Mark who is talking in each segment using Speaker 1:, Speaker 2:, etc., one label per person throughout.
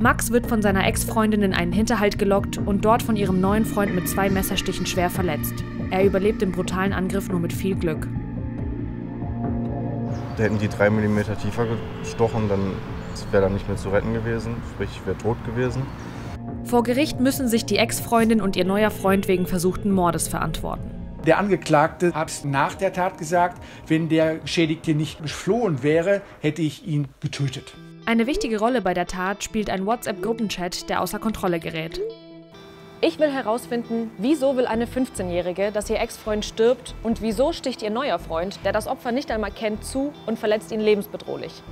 Speaker 1: Max wird von seiner Ex-Freundin in einen Hinterhalt gelockt und dort von ihrem neuen Freund mit 2 Messerstichen schwer verletzt. Er überlebt den brutalen Angriff nur mit viel Glück.
Speaker 2: Da hätten die 3 mm tiefer gestochen, dann wäre er nicht mehr zu retten gewesen, sprich, ich wäre tot gewesen.
Speaker 1: Vor Gericht müssen sich die Ex-Freundin und ihr neuer Freund wegen versuchten Mordes verantworten.
Speaker 3: Der Angeklagte hat nach der Tat gesagt, wenn der Geschädigte nicht geflohen wäre, hätte ich ihn getötet.
Speaker 1: Eine wichtige Rolle bei der Tat spielt ein WhatsApp-Gruppenchat, der außer Kontrolle gerät.
Speaker 4: Ich will herausfinden, wieso will eine 15-Jährige, dass ihr Ex-Freund stirbt und wieso sticht ihr neuer Freund, der das Opfer nicht einmal kennt, zu und verletzt ihn lebensbedrohlich.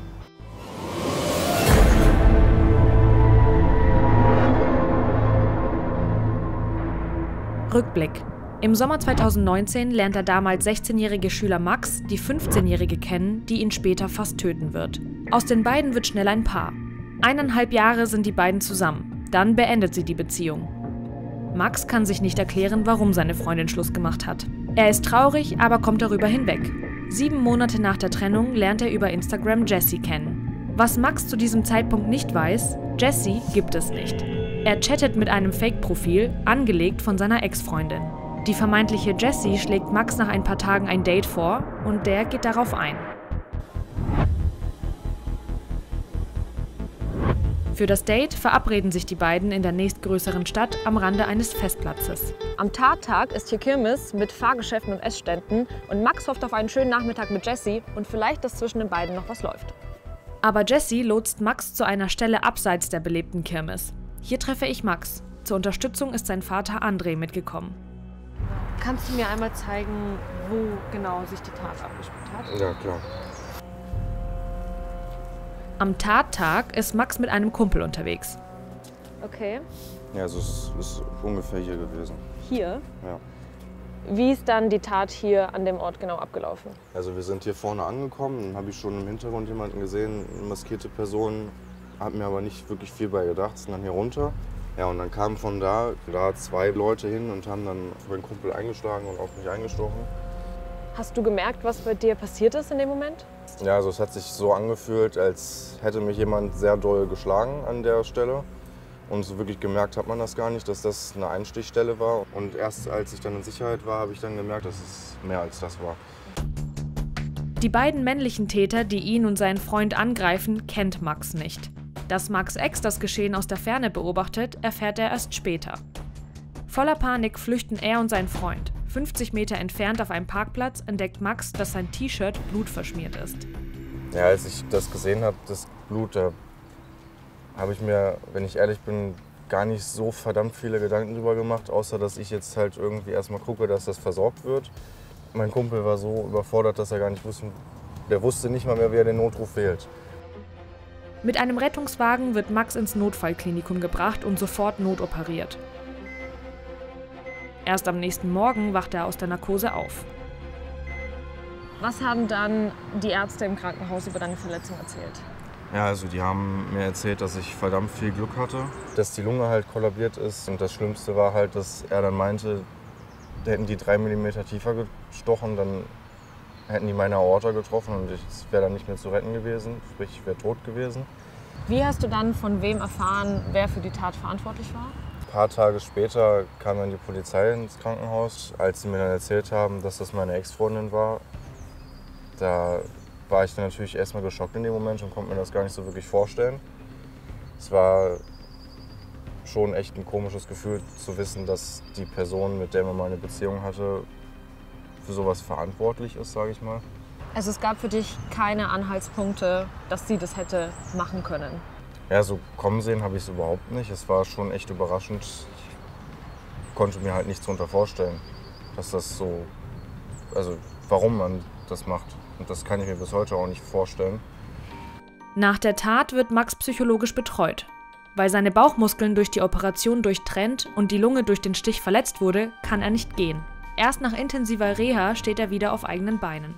Speaker 1: Rückblick. Im Sommer 2019 lernt der damals 16-jährige Schüler Max die 15-jährige kennen, die ihn später fast töten wird. Aus den beiden wird schnell ein Paar. 1,5 Jahre sind die beiden zusammen. Dann beendet sie die Beziehung. Max kann sich nicht erklären, warum seine Freundin Schluss gemacht hat. Er ist traurig, aber kommt darüber hinweg. 7 Monate nach der Trennung lernt er über Instagram Jessie kennen. Was Max zu diesem Zeitpunkt nicht weiß, Jessie gibt es nicht. Er chattet mit einem Fake-Profil, angelegt von seiner Ex-Freundin. Die vermeintliche Jessie schlägt Max nach ein paar Tagen ein Date vor und der geht darauf ein. Für das Date verabreden sich die beiden in der nächstgrößeren Stadt am Rande eines Festplatzes.
Speaker 4: Am Tattag ist hier Kirmes mit Fahrgeschäften und Essständen und Max hofft auf einen schönen Nachmittag mit Jessie und vielleicht, dass zwischen den beiden noch was läuft.
Speaker 1: Aber Jessie lotst Max zu einer Stelle abseits der belebten Kirmes. Hier treffe ich Max. Zur Unterstützung ist sein Vater André mitgekommen.
Speaker 4: Kannst du mir einmal zeigen, wo genau sich die Tat abgespielt hat?
Speaker 2: Ja, klar.
Speaker 1: Am Tattag ist Max mit einem Kumpel unterwegs.
Speaker 4: Okay.
Speaker 2: Ja, also es ist ungefähr hier gewesen.
Speaker 4: Hier?
Speaker 2: Ja.
Speaker 4: Wie ist dann die Tat hier an dem Ort genau abgelaufen?
Speaker 2: Also wir sind hier vorne angekommen, dann habe ich schon im Hintergrund jemanden gesehen, eine maskierte Person, habe mir aber nicht wirklich viel bei gedacht, sind dann hier runter. Ja, und dann kamen von da 2 Leute hin und haben dann auf meinen Kumpel eingeschlagen und auf mich eingestochen.
Speaker 4: Hast du gemerkt, was bei dir passiert ist in dem Moment?
Speaker 2: Ja, also es hat sich so angefühlt, als hätte mich jemand sehr doll geschlagen an der Stelle. Und so wirklich gemerkt hat man das gar nicht, dass das eine Einstichstelle war. Und erst als ich dann in Sicherheit war, habe ich dann gemerkt, dass es mehr als das war.
Speaker 1: Die beiden männlichen Täter, die ihn und seinen Freund angreifen, kennt Max nicht. Dass Max Ex das Geschehen aus der Ferne beobachtet, erfährt er erst später. Voller Panik flüchten er und sein Freund. 50 Meter entfernt auf einem Parkplatz entdeckt Max, dass sein T-Shirt blutverschmiert ist.
Speaker 2: Ja, als ich das gesehen habe, das Blut, da habe ich mir, wenn ich ehrlich bin, gar nicht so verdammt viele Gedanken drüber gemacht, außer dass ich jetzt halt irgendwie erstmal gucke, dass das versorgt wird. Mein Kumpel war so überfordert, dass er gar nicht wusste, der wusste nicht mal mehr, wie er den Notruf wählt.
Speaker 1: Mit einem Rettungswagen wird Max ins Notfallklinikum gebracht und sofort notoperiert. Erst am nächsten Morgen wacht er aus der Narkose auf.
Speaker 4: Was haben dann die Ärzte im Krankenhaus über deine Verletzung erzählt?
Speaker 2: Ja, also die haben mir erzählt, dass ich verdammt viel Glück hatte, dass die Lunge halt kollabiert ist. Und das Schlimmste war halt, dass er dann meinte, da hätten die 3 mm tiefer gestochen, dann hätten die meine Aorta getroffen und ich wäre dann nicht mehr zu retten gewesen, sprich ich wäre tot gewesen.
Speaker 4: Wie hast du dann von wem erfahren, wer für die Tat verantwortlich war?
Speaker 2: Ein paar Tage später kam dann die Polizei ins Krankenhaus, als sie mir dann erzählt haben, dass das meine Ex-Freundin war. Da war ich dann natürlich erstmal geschockt in dem Moment und konnte mir das gar nicht so wirklich vorstellen. Es war schon echt ein komisches Gefühl zu wissen, dass die Person, mit der man mal eine Beziehung hatte, für sowas verantwortlich ist, sage ich mal.
Speaker 4: Also es gab für dich keine Anhaltspunkte, dass sie das hätte machen können?
Speaker 2: Ja, so kommen sehen habe ich es überhaupt nicht. Es war schon echt überraschend. Ich konnte mir halt nichts darunter vorstellen, dass das so, also warum man das macht. Und das kann ich mir bis heute auch nicht vorstellen.
Speaker 1: Nach der Tat wird Max psychologisch betreut. Weil seine Bauchmuskeln durch die Operation durchtrennt und die Lunge durch den Stich verletzt wurde, kann er nicht gehen. Erst nach intensiver Reha steht er wieder auf eigenen Beinen.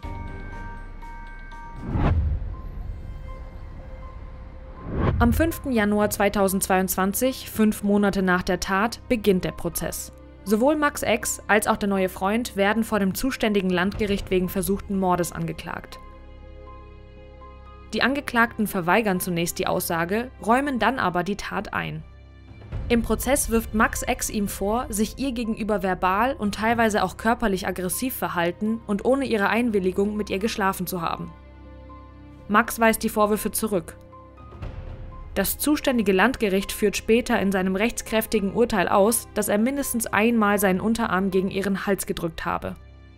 Speaker 1: Am 5. Januar 2022, 5 Monate nach der Tat, beginnt der Prozess. Sowohl Max Ex als auch der neue Freund werden vor dem zuständigen Landgericht wegen versuchten Mordes angeklagt. Die Angeklagten verweigern zunächst die Aussage, räumen dann aber die Tat ein. Im Prozess wirft Max' Ex ihm vor, sich ihr gegenüber verbal und teilweise auch körperlich aggressiv verhalten und ohne ihre Einwilligung mit ihr geschlafen zu haben. Max weist die Vorwürfe zurück. Das zuständige Landgericht führt später in seinem rechtskräftigen Urteil aus, dass er mindestens einmal seinen Unterarm gegen ihren Hals gedrückt habe.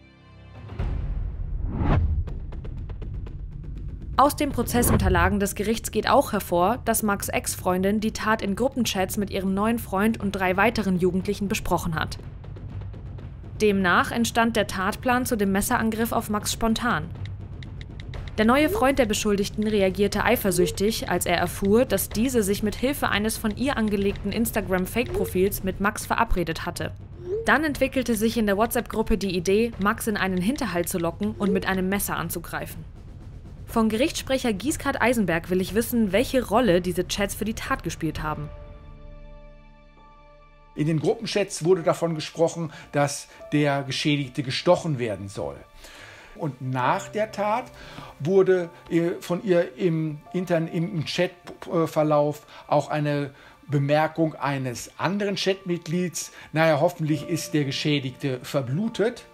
Speaker 1: Aus den Prozessunterlagen des Gerichts geht auch hervor, dass Max' Ex-Freundin die Tat in Gruppenchats mit ihrem neuen Freund und 3 weiteren Jugendlichen besprochen hat. Demnach entstand der Tatplan zu dem Messerangriff auf Max spontan. Der neue Freund der Beschuldigten reagierte eifersüchtig, als er erfuhr, dass diese sich mit Hilfe eines von ihr angelegten Instagram-Fake-Profils mit Max verabredet hatte. Dann entwickelte sich in der WhatsApp-Gruppe die Idee, Max in einen Hinterhalt zu locken und mit einem Messer anzugreifen. Von Gerichtssprecher Gieskard Eisenberg will ich wissen, welche Rolle diese Chats für die Tat gespielt haben.
Speaker 3: In den Gruppenchats wurde davon gesprochen, dass der Geschädigte gestochen werden soll. Und nach der Tat wurde von ihr im Chatverlauf auch eine Bemerkung eines anderen Chatmitglieds, naja, hoffentlich ist der Geschädigte verblutet,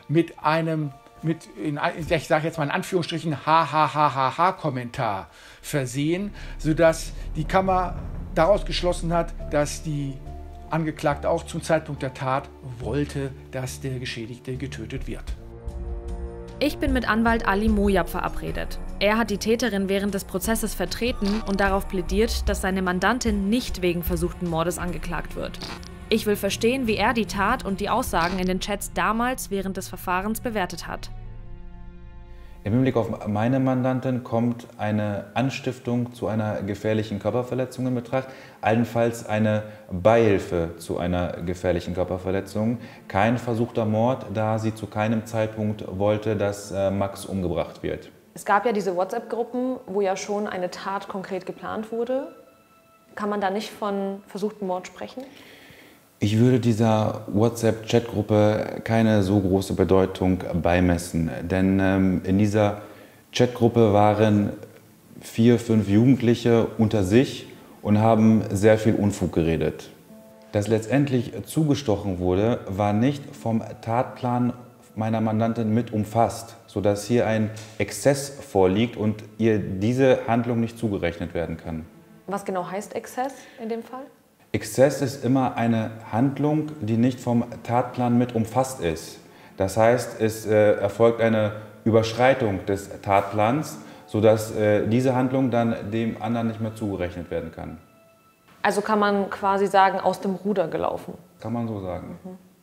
Speaker 3: ich sage jetzt mal in Anführungsstrichen, ha-ha-ha-ha-ha-Kommentar versehen, sodass die Kammer daraus geschlossen hat, dass die Angeklagte auch zum Zeitpunkt der Tat wollte, dass der Geschädigte getötet wird.
Speaker 1: Ich bin mit Anwalt Ali Mojab verabredet. Er hat die Täterin während des Prozesses vertreten und darauf plädiert, dass seine Mandantin nicht wegen versuchten Mordes angeklagt wird. Ich will verstehen, wie er die Tat und die Aussagen in den Chats damals während des Verfahrens bewertet hat.
Speaker 5: Im Hinblick auf meine Mandantin kommt eine Anstiftung zu einer gefährlichen Körperverletzung in Betracht, allenfalls eine Beihilfe zu einer gefährlichen Körperverletzung. Kein versuchter Mord, da sie zu keinem Zeitpunkt wollte, dass Max umgebracht wird.
Speaker 4: Es gab ja diese WhatsApp-Gruppen, wo ja schon eine Tat konkret geplant wurde. Kann man da nicht von versuchtem Mord sprechen?
Speaker 5: Ich würde dieser WhatsApp-Chatgruppe keine so große Bedeutung beimessen, denn in dieser Chatgruppe waren 4, 5 Jugendliche unter sich und haben sehr viel Unfug geredet. Dass letztendlich zugestochen wurde, war nicht vom Tatplan meiner Mandantin mit umfasst, sodass hier ein Exzess vorliegt und ihr diese Handlung nicht zugerechnet werden kann.
Speaker 4: Was genau heißt Exzess in dem Fall?
Speaker 5: Exzess ist immer eine Handlung, die nicht vom Tatplan mit umfasst ist. Das heißt, es erfolgt eine Überschreitung des Tatplans, sodass diese Handlung dann dem anderen nicht mehr zugerechnet werden kann.
Speaker 4: Also kann man quasi sagen, aus dem Ruder gelaufen?
Speaker 5: Kann man so sagen.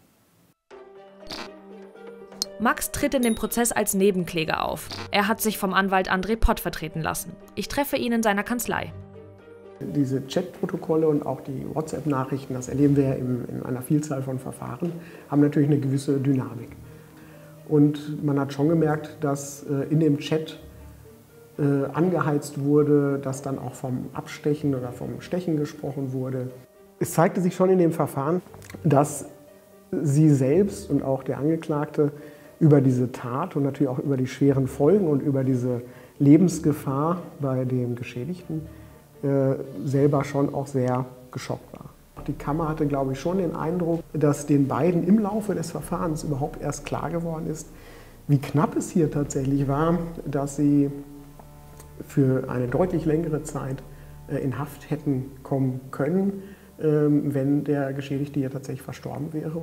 Speaker 1: Max tritt in dem Prozess als Nebenkläger auf. Er hat sich vom Anwalt André Pott vertreten lassen. Ich treffe ihn in seiner Kanzlei.
Speaker 6: Diese Chatprotokolle und auch die WhatsApp-Nachrichten, das erleben wir ja in einer Vielzahl von Verfahren, haben natürlich eine gewisse Dynamik. Und man hat schon gemerkt, dass in dem Chat angeheizt wurde, dass dann auch vom Abstechen oder vom Stechen gesprochen wurde. Es zeigte sich schon in dem Verfahren, dass sie selbst und auch der Angeklagte über diese Tat und natürlich auch über die schweren Folgen und über diese Lebensgefahr bei dem Geschädigten selber schon auch sehr geschockt war. Die Kammer hatte, glaube ich, schon den Eindruck, dass den beiden im Laufe des Verfahrens überhaupt erst klar geworden ist, wie knapp es hier tatsächlich war, dass sie für eine deutlich längere Zeit in Haft hätten kommen können, wenn der Geschädigte hier tatsächlich verstorben wäre.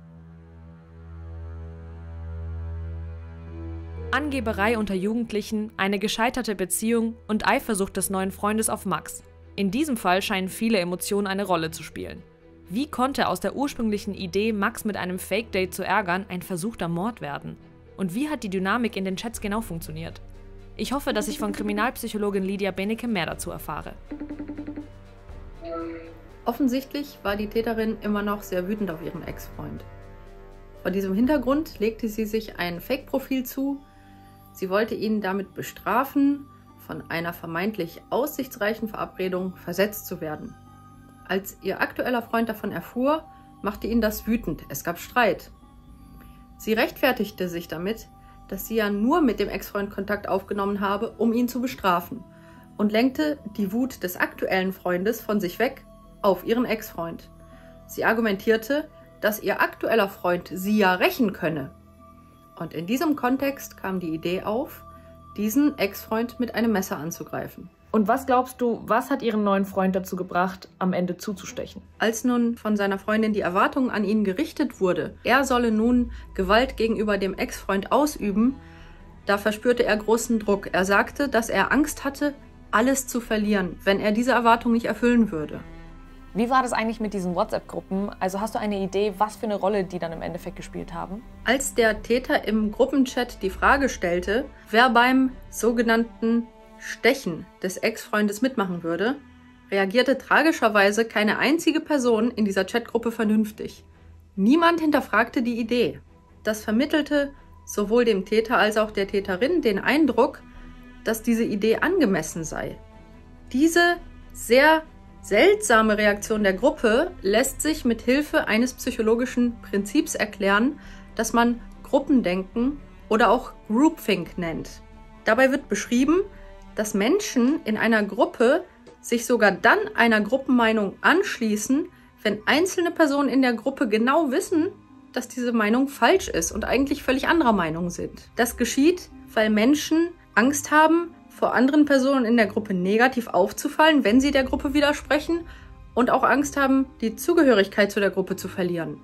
Speaker 1: Angeberei unter Jugendlichen, eine gescheiterte Beziehung und Eifersucht des neuen Freundes auf Max. In diesem Fall scheinen viele Emotionen eine Rolle zu spielen. Wie konnte aus der ursprünglichen Idee, Max mit einem Fake-Date zu ärgern, ein versuchter Mord werden? Und wie hat die Dynamik in den Chats genau funktioniert? Ich hoffe, dass ich von Kriminalpsychologin Lydia Benecke mehr dazu erfahre.
Speaker 7: Offensichtlich war die Täterin immer noch sehr wütend auf ihren Ex-Freund. Vor diesem Hintergrund legte sie sich ein Fake-Profil zu. Sie wollte ihn damit bestrafen, von einer vermeintlich aussichtsreichen Verabredung versetzt zu werden. Als ihr aktueller Freund davon erfuhr, machte ihn das wütend. Es gab Streit. Sie rechtfertigte sich damit, dass sie ja nur mit dem Ex-Freund Kontakt aufgenommen habe, um ihn zu bestrafen, und lenkte die Wut des aktuellen Freundes von sich weg auf ihren Ex-Freund. Sie argumentierte, dass ihr aktueller Freund sie ja rächen könne. Und in diesem Kontext kam die Idee auf, diesen Ex-Freund mit einem Messer anzugreifen.
Speaker 4: Und was glaubst du, was hat ihren neuen Freund dazu gebracht, am Ende zuzustechen?
Speaker 7: Als nun von seiner Freundin die Erwartung an ihn gerichtet wurde, er solle nun Gewalt gegenüber dem Ex-Freund ausüben, da verspürte er großen Druck. Er sagte, dass er Angst hatte, alles zu verlieren, wenn er diese Erwartung nicht erfüllen würde.
Speaker 4: Wie war das eigentlich mit diesen WhatsApp-Gruppen? Also hast du eine Idee, was für eine Rolle die dann im Endeffekt gespielt haben?
Speaker 7: Als der Täter im Gruppenchat die Frage stellte, wer beim sogenannten Stechen des Ex-Freundes mitmachen würde, reagierte tragischerweise keine einzige Person in dieser Chatgruppe vernünftig. Niemand hinterfragte die Idee. Das vermittelte sowohl dem Täter als auch der Täterin den Eindruck, dass diese Idee angemessen sei. Diese sehr seltsame Reaktion der Gruppe lässt sich mit Hilfe eines psychologischen Prinzips erklären, das man Gruppendenken oder auch Groupthink nennt. Dabei wird beschrieben, dass Menschen in einer Gruppe sich sogar dann einer Gruppenmeinung anschließen, wenn einzelne Personen in der Gruppe genau wissen, dass diese Meinung falsch ist und eigentlich völlig anderer Meinung sind. Das geschieht, weil Menschen Angst haben, vor anderen Personen in der Gruppe negativ aufzufallen, wenn sie der Gruppe widersprechen, und auch Angst haben, die Zugehörigkeit zu der Gruppe zu verlieren.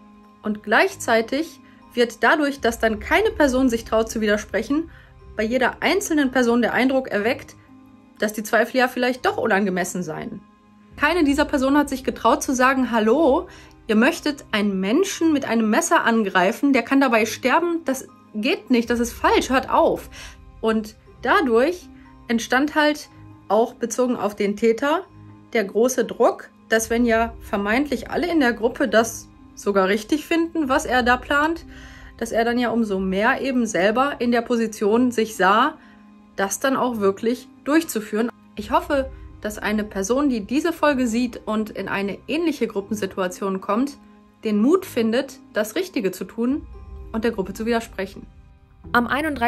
Speaker 7: Und gleichzeitig wird dadurch, dass dann keine Person sich traut zu widersprechen, bei jeder einzelnen Person der Eindruck erweckt, dass die Zweifel ja vielleicht doch unangemessen seien. Keine dieser Personen hat sich getraut zu sagen, hallo, ihr möchtet einen Menschen mit einem Messer angreifen, der kann dabei sterben, das geht nicht, das ist falsch, hört auf. Und dadurch entstand halt auch bezogen auf den Täter der große Druck, dass wenn ja vermeintlich alle in der Gruppe das sogar richtig finden, was er da plant, dass er dann ja umso mehr eben selber in der Position sich sah, das dann auch wirklich durchzuführen. Ich hoffe, dass eine Person, die diese Folge sieht und in eine ähnliche Gruppensituation kommt, den Mut findet, das Richtige zu tun und der Gruppe zu widersprechen.
Speaker 1: Am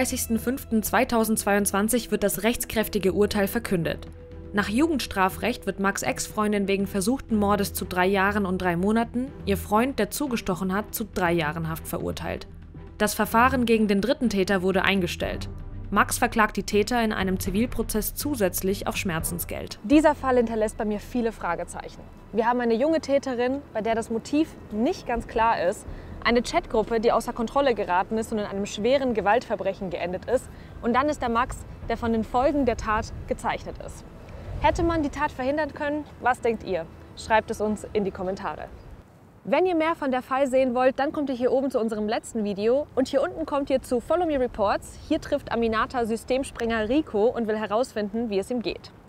Speaker 1: 31.05.2022 wird das rechtskräftige Urteil verkündet. Nach Jugendstrafrecht wird Max' Ex-Freundin wegen versuchten Mordes zu 3 Jahren und 3 Monaten, ihr Freund, der zugestochen hat, zu 3 Jahren Haft verurteilt. Das Verfahren gegen den dritten Täter wurde eingestellt. Max verklagt die Täter in einem Zivilprozess zusätzlich auf Schmerzensgeld.
Speaker 4: Dieser Fall hinterlässt bei mir viele Fragezeichen. Wir haben eine junge Täterin, bei der das Motiv nicht ganz klar ist, eine Chatgruppe, die außer Kontrolle geraten ist und in einem schweren Gewaltverbrechen geendet ist, und dann ist der Max, der von den Folgen der Tat gezeichnet ist. Hätte man die Tat verhindern können? Was denkt ihr? Schreibt es uns in die Kommentare. Wenn ihr mehr von der Fall sehen wollt, dann kommt ihr hier oben zu unserem letzten Video und hier unten kommt ihr zu Follow Me Reports. Hier trifft Aminata Systemsprenger Rico und will herausfinden, wie es ihm geht.